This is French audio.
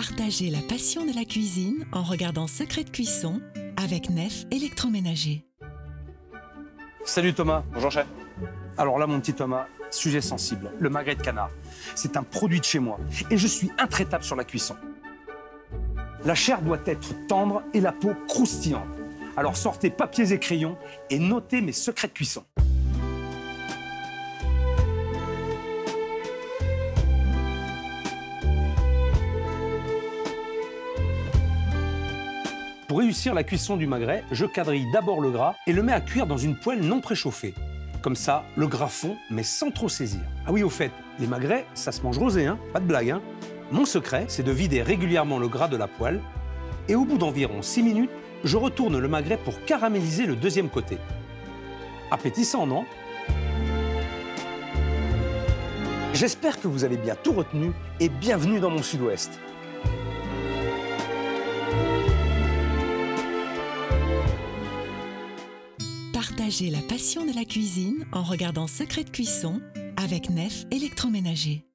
Partagez la passion de la cuisine en regardant Secret de cuisson avec Nef Électroménager. Salut Thomas. Bonjour chef. Alors là mon petit Thomas, sujet sensible, le magret de canard. C'est un produit de chez moi et je suis intraitable sur la cuisson. La chair doit être tendre et la peau croustillante. Alors sortez papiers et crayons et notez mes secrets de cuisson. Pour réussir la cuisson du magret, je quadrille d'abord le gras et le mets à cuire dans une poêle non préchauffée. Comme ça, le gras fond, mais sans trop saisir. Ah oui, au fait, les magrets, ça se mange rosé, hein, pas de blague. Hein. Mon secret, c'est de vider régulièrement le gras de la poêle et au bout d'environ 6 minutes, je retourne le magret pour caraméliser le deuxième côté. Appétissant, non? J'espère que vous avez bien tout retenu et bienvenue dans mon Sud-Ouest. Partagez la passion de la cuisine en regardant Secret de cuisson avec Nef Électroménager.